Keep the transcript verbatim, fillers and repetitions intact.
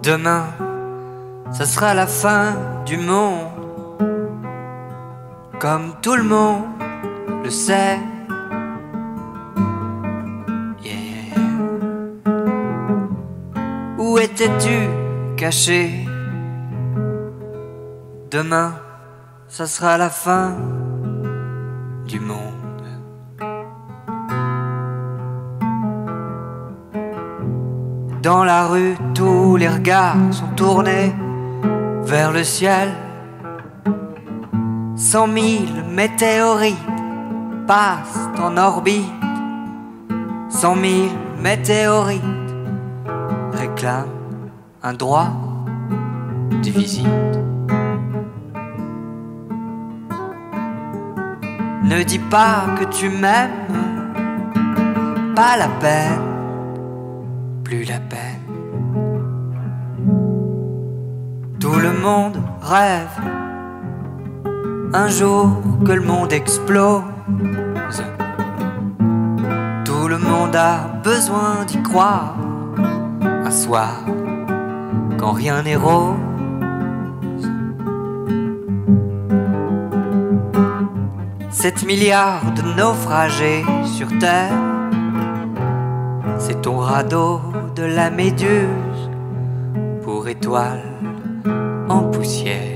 Demain, ça sera la fin du monde, comme tout le monde le sait. Yeah. Où étais-tu caché? Demain, ça sera la fin du monde. Dans la rue, tous les regards sont tournés vers le ciel. Cent mille météorites passent en orbite. Cent mille météorites réclament un droit de visite. Ne dis pas que tu m'aimes, pas la peine, plus la peine. Tout le monde rêve un jour que le monde explose. Tout le monde a besoin d'y croire un soir quand rien n'est rose. Sept milliards de naufragés sur terre, c'est ton radeau de la méduse pour étoile en poussière.